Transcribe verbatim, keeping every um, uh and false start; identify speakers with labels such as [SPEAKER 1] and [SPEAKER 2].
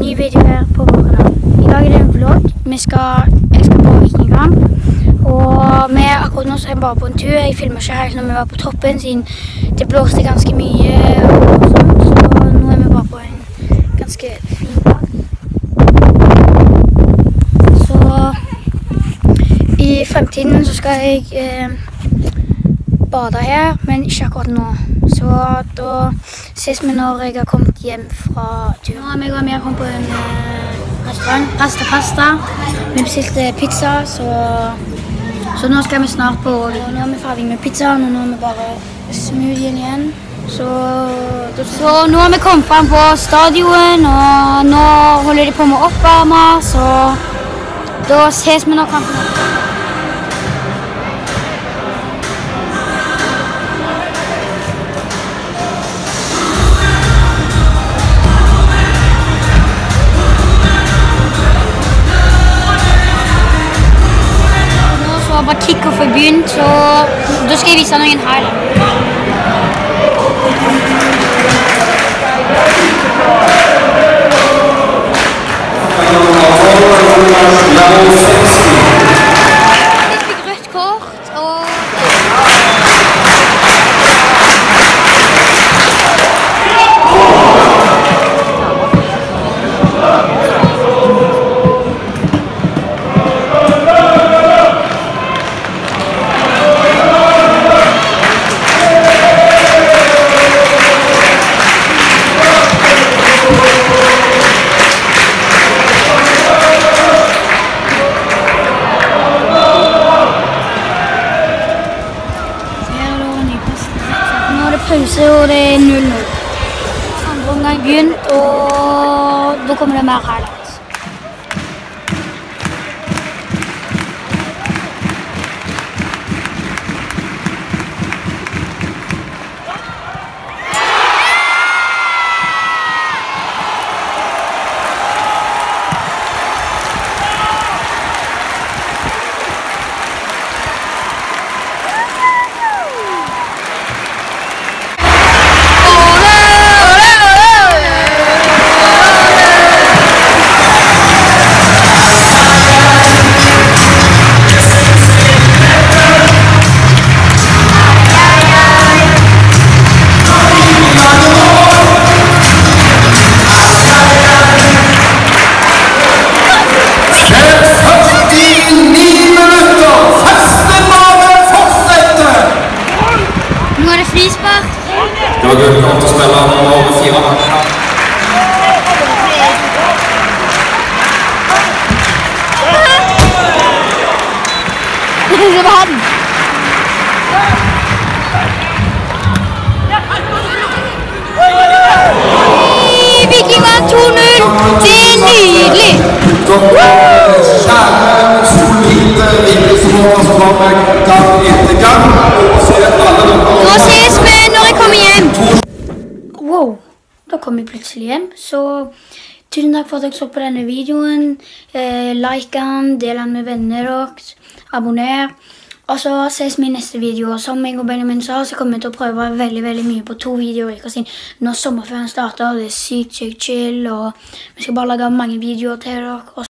[SPEAKER 1] ny video her på vår kanal. I dag er det en vlogg. Vi skal, jeg skal på Vikingram. Og vi akkurat nå så er jeg bare på en tur. Jeg filmer ikke helt når vi var på toppen, siden det blåste ganske mye og sånt. Så nå er vi bare på en ganske fin plass. Så i fremtiden så skal jeg eh, bade her, men ikke akkurat nå. Så da ses vi når jeg har kommet hjem fra turen. Nå er jeg og Amir kommet på en eh, restaurant, Pasta Pasta. Vi bestilte pizza, så, så nå skal vi snart på. Nå er vi ferdig med pizzaen, og nå er vi bare smoothien igjen. Så, så nå har vi kommet frem på stadion, og nå holder de på med å oppvarme, så da ses vi når kampen er. Bare kick-off er begynt, så da skal jeg vise noen highlights. Jeg fikk rødt kort, og pause, og det er null null. Andre omgang begynt, og da kommer det mer highlights.
[SPEAKER 2] Det var gøy å spille over fire matcher.
[SPEAKER 1] Det var han! Viking vant to null! Det er nydelig!
[SPEAKER 2] Kjære, solide Viking-supporter som var med gang etter gang.
[SPEAKER 1] Nå ses vi når jeg kommer hjem. Wow, da kom jeg plutselig hjem. Så tusen takk for at dere så på denne videoen. Eh, like den, del den med venner deres, abonner. Og så ses vi i neste video. Som jeg og Benjamin sa, så kommer jeg til å prøve veldig, veldig mye på to videoer i uka siden. Når sommerferien starter, det er sykt, sykt chill, og vi skal bare lage mange videoer til dere.